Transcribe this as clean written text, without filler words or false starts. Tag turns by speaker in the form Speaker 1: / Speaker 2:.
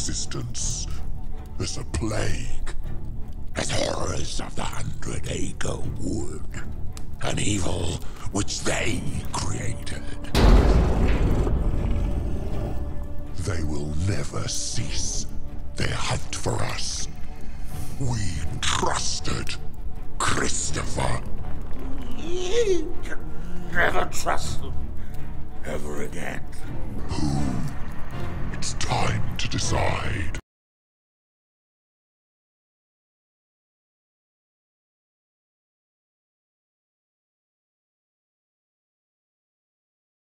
Speaker 1: existence. As a plague. As horrors of the 100-acre wood. An evil which they created. They will never cease their hunt for us. We trusted Christopher.
Speaker 2: You can never trust them ever again.
Speaker 1: It's time to decide.